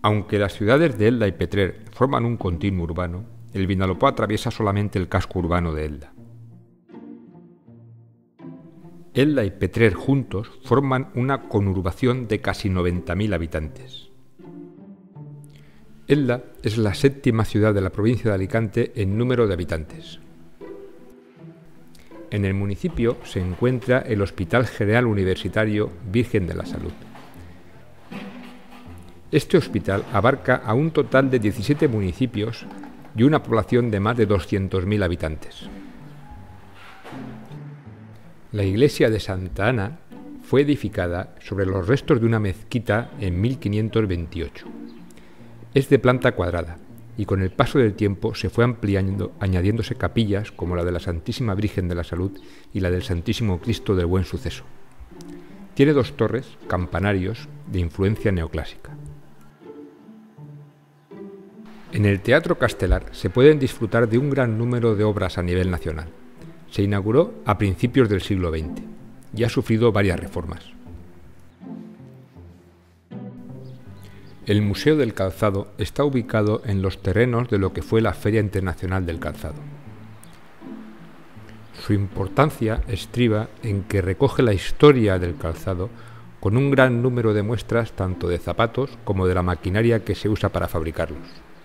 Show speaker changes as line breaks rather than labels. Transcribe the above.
Aunque las ciudades de Elda y Petrer forman un continuo urbano, el Vinalopó atraviesa solamente el casco urbano de Elda. Elda y Petrer juntos forman una conurbación de casi 90.000 habitantes. Elda es la séptima ciudad de la provincia de Alicante en número de habitantes. En el municipio se encuentra el Hospital General Universitario Virgen de la Salud. Este hospital abarca a un total de 17 municipios y una población de más de 200.000 habitantes. La iglesia de Santa Ana fue edificada sobre los restos de una mezquita en 1528. Es de planta cuadrada y con el paso del tiempo se fue ampliando, añadiéndose capillas como la de la Santísima Virgen de la Salud y la del Santísimo Cristo del Buen Suceso. Tiene 2 torres, campanarios, de influencia neoclásica. En el Teatro Castelar se pueden disfrutar de un gran número de obras a nivel nacional. Se inauguró a principios del siglo XX y ha sufrido varias reformas. El Museo del Calzado está ubicado en los terrenos de lo que fue la Feria Internacional del Calzado. Su importancia estriba en que recoge la historia del calzado con un gran número de muestras tanto de zapatos como de la maquinaria que se usa para fabricarlos.